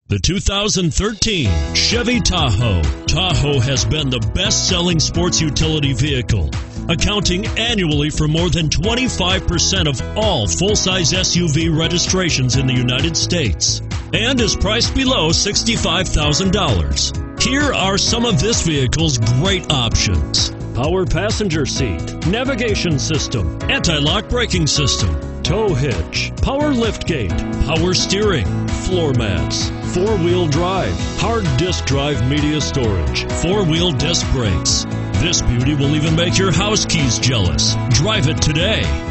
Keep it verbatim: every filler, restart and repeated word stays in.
The two thousand thirteen Chevy Tahoe. Tahoe has been the best-selling sports utility vehicle, accounting annually for more than twenty-five percent of all full-size S U V registrations in the United States, and is priced below sixty-five thousand dollars. Here are some of this vehicle's great options: power passenger seat, navigation system, anti-lock braking system, tow hitch, power liftgate, power steering, floor mats, four-wheel drive, hard disk drive media storage, four-wheel disc brakes. This beauty will even make your house keys jealous. Drive it today.